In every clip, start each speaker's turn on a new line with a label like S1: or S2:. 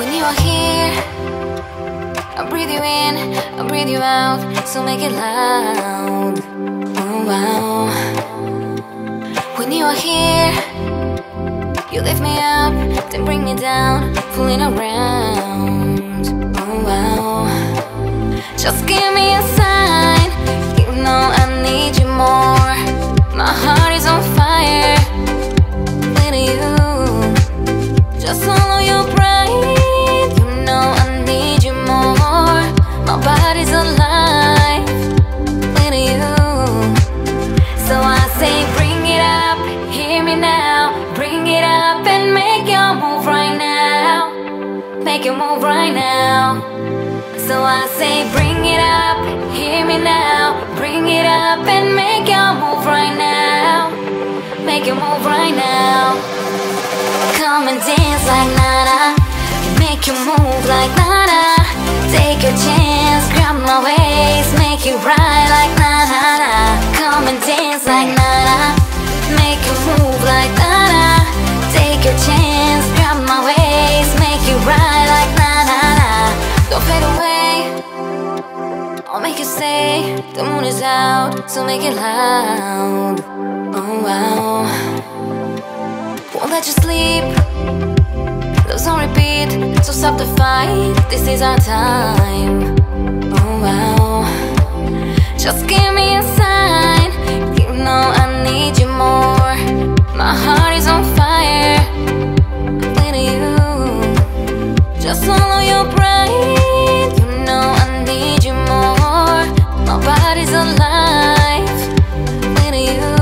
S1: When you are here, I breathe you in, I breathe you out, so make it loud. Oh wow. When you are here, you lift me up, then bring me down, fooling around. Oh wow. Just give me a sign, you know I need you more. My heart is on fire with you. Just follow your pride, you know I need you more. My body's alive with you. So I say bring it up, hear me now. Bring it up and make your move right now. Make your move right now. So I say bring it up, hear me now. Bring it up and make your move right now. Make your move right now. Come and dance like nada. Make you move like nada. Take your chance, grab my waist. Make you ride like nada. Come and dance like nada. Make you move like nada. Take your chance, grab my waist. Make you ride like nada. Don't fade away, I'll make you stay. The moon is out, so make it loud. Oh wow. Won't let you sleep, love's on repeat, so stop the fight. This is our time. Oh wow. Just give me a sign, you know I need you more. My heart is on fire with you. Just follow your pride, you know I need you more. My body's alive with you.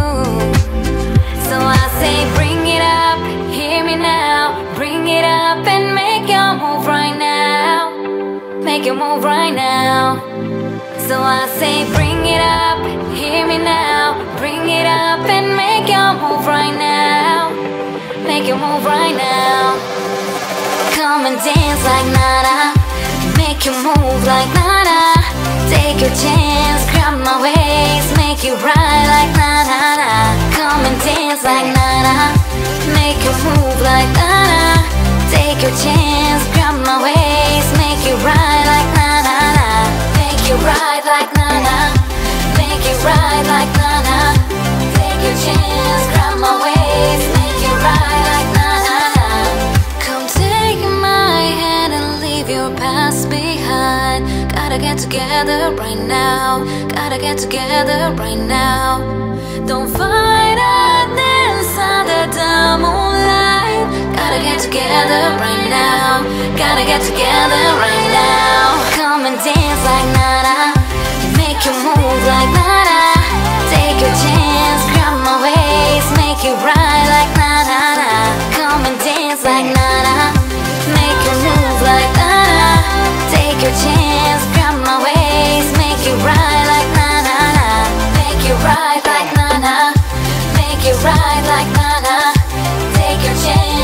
S1: So I say bring it up, hear me now. Bring it up and make your move right now. Make your move right now. So I say bring it up, hear me now. Bring it up and make your move right now. Make your move right now. Come and dance like nada. Make you move like nada. Take your chance, grab my waist. Make you ride like nada. Come and dance like nada. Make you move like nada. Take your chance, grab my waist. Make you ride like nada. Make you ride like nada. Make you ride like nada. Take your chance, grab my waist. Make you ride like nada. Come take my hand and leave your past behind. Gotta get together right now. Gotta get together right now. Don't fight a dance under the moonlight. Gotta get together right now. Gotta get together right now. Come and dance like nada. Make you move like nada. Take your chance, grab my waist. Make you ride like nada. Come and dance like nada. Make you move like nada. Take your chance, grab my waist. Make you ride like nada. Make you ride like nada. Make you ride like nada. Take your chance.